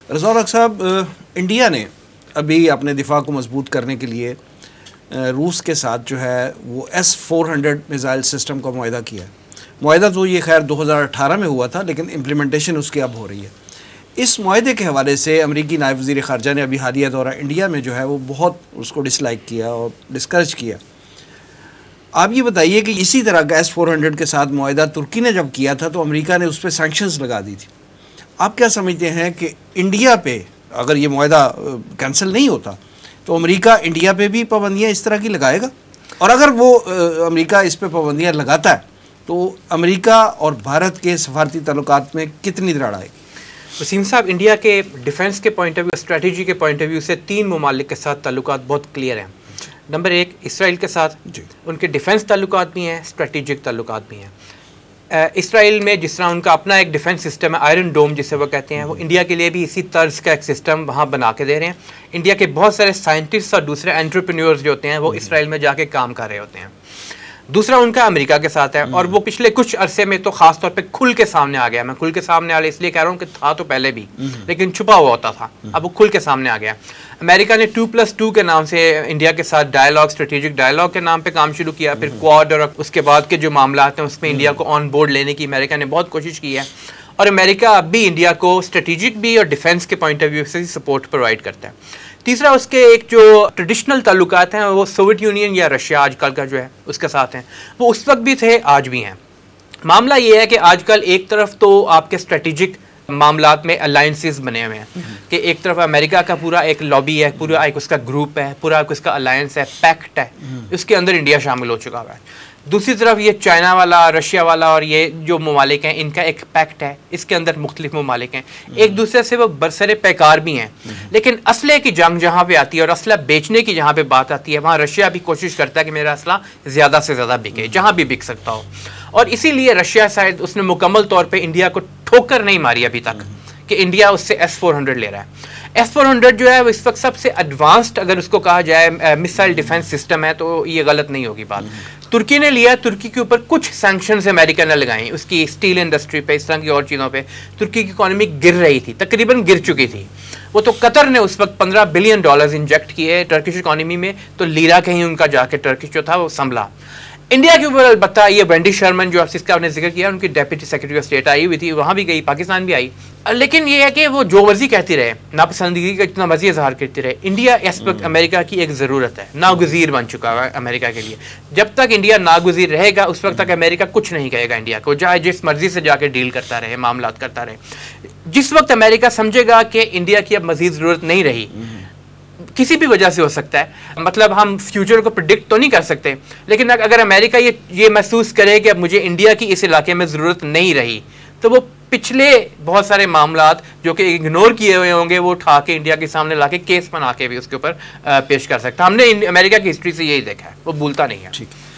रज़ा उल हक साहब, इंडिया ने अभी अपने दिफा को मजबूत करने के लिए रूस के साथ जो है वो S-400 मिज़ाइल सिस्टम का मुआहदा किया है। मुआहदा तो ये खैर 2018 में हुआ था, लेकिन इम्प्लीमेंटेशन उसकी अब हो रही है। इस मुआहदे के हवाले से अमरीकी नायब वज़ीर ख़ारजा ने अभी हालिया दौरा इंडिया में जो है वो बहुत उसको डिसलाइक किया और डिस्करेज किया। आप ये बताइए कि इसी तरह का S-400 के साथ मुआहदा तुर्की ने जब किया था तो अमेरिका ने उस पर सैंक्शंस लगा दी थी। आप क्या समझते हैं कि इंडिया पे अगर ये मुआहदा कैंसिल नहीं होता तो अमेरिका इंडिया पे भी पाबंदियाँ इस तरह की लगाएगा? और अगर वो अमेरिका इस पे पाबंदियाँ लगाता है तो अमेरिका और भारत के सफारती ताल्लुकात में कितनी दरार आएगी? वसीम साहब, इंडिया के डिफेंस के पॉइंट ऑफ व्यू, स्ट्रेटजी के पॉइंट ऑफ व्यू से 3 ममालिक के साथ ताल्लुकात बहुत क्लियर हैं। नंबर 1 इसराइल के साथ, उनके डिफेंस ताल्लुकात भी हैं, स्ट्रेटेजिक ताल्लुकात भी हैं। इसराइल में जिस तरह उनका अपना एक डिफेंस सिस्टम है, आयरन डोम जिसे वो कहते हैं, वो इंडिया के लिए भी इसी तर्ज का एक सिस्टम वहाँ बना के दे रहे हैं। इंडिया के बहुत सारे साइंटिस्ट और दूसरे एंटरप्रेन्योर्स जो होते हैं वो इसराइल में जाके काम कर रहे होते हैं। दूसरा उनका अमेरिका के साथ है, और वो पिछले कुछ अरसे में तो खास तौर पे खुल के सामने आ गया। मैं खुल के सामने वाले इसलिए कह रहा हूँ कि था तो पहले भी, लेकिन छुपा हुआ होता था, अब वो खुल के सामने आ गया। अमेरिका ने 2+2 के नाम से इंडिया के साथ डायलॉग, स्ट्रेटेजिक डायलॉग के नाम पे काम शुरू किया। फिर क्वाड और उसके बाद के जो मामला हैं उसमें इंडिया को ऑन बोर्ड लेने की अमेरिका ने बहुत कोशिश की है, और अमेरिका अब भी इंडिया को स्ट्रेटेजिक भी और डिफेंस के पॉइंट ऑफ व्यू से सपोर्ट प्रोवाइड करता है। तीसरा, उसके एक जो ट्रेडिशनल ताल्लुकात हैं वो सोवियत यूनियन या रशिया आजकल का जो है उसके साथ हैं, वो उस वक्त भी थे, आज भी हैं। मामला ये है कि आजकल एक तरफ तो आपके स्ट्रेटेजिक मामलात में अलायंसेस बने हुए हैं कि एक तरफ अमेरिका का पूरा एक लॉबी है, पूरा एक उसका ग्रुप है, पूरा एक उसका अलायंस है, पैक्ट है, उसके अंदर इंडिया शामिल हो चुका हुआ है। दूसरी तरफ ये चाइना वाला, रशिया वाला और ये जो ममालिक हैं इनका एक पैक्ट है, इसके अंदर मुख्तलिफ ममालिक हैं, एक दूसरे से वो बरसरे पैकार भी हैं। लेकिन असले की जंग जहाँ पे आती है और असला बेचने की जहाँ पे बात आती है, वहाँ रशिया भी कोशिश करता है कि मेरा असला ज़्यादा से ज़्यादा बिके, जहाँ भी बिक सकता हो। और इसीलिए रशिया शायद उसने मुकम्मल तौर पर इंडिया को ठोकर नहीं मारी अभी तक कि इंडिया उससे S-400 ले रहा है। S-400 जो है वो इस वक्त सबसे एडवांस्ड, अगर उसको कहा जाए, मिसाइल डिफेंस सिस्टम है, तो ये गलत नहीं होगी बात। तुर्की ने लिया, तुर्की के ऊपर कुछ सैंक्शंस अमेरिका ने लगाई, उसकी स्टील इंडस्ट्री पे, इस तरह की और चीज़ों पे। तुर्की की इकॉनमी गिर रही थी, तकरीबन गिर चुकी थी वो, तो कतर ने उस वक्त $15 बिलियन इंजेक्ट किए टर्किश इकॉनमी में, तो लीरा कहीं उनका जाके टर्किश जो था वो संभला। इंडिया के ऊपर अलबत्ता ये वेंडी शर्मन जो जिसका आपने जिक्र किया, उनकी डेप्यूटी सेक्रेटरी ऑफ स्टेट आई हुई थी, वहाँ भी गई, पाकिस्तान भी आई, लेकिन ये है कि वो जो मर्जी कहती रहे, नापसंदगी का जितना मर्जी इजहार करती रहे, इंडिया इस वक्त अमेरिका की एक ज़रूरत है, नागुज़ीर बन चुका है अमेरिका के लिए। जब तक इंडिया नागुज़ीर रहेगा उस वक्त तक अमेरिका कुछ नहीं कहेगा इंडिया को, चाहे जिस मर्जी से जाके डील करता रहे, मामलात करता रहे। जिस वक्त अमेरिका समझेगा कि इंडिया की अब मज़ीद ज़रूरत नहीं रही, किसी भी वजह से हो सकता है, मतलब हम फ्यूचर को प्रिडिक्ट तो नहीं कर सकते, लेकिन अगर अमेरिका ये महसूस करे कि अब मुझे इंडिया की इस इलाके में ज़रूरत नहीं रही, तो वो पिछले बहुत सारे मामलात जो कि इग्नोर किए हुए होंगे वो उठा के इंडिया के सामने ला के केस बना के भी उसके ऊपर पेश कर सकता है। हमने अमेरिका की हिस्ट्री से यही देखा है, वो भूलता नहीं है। ठीक।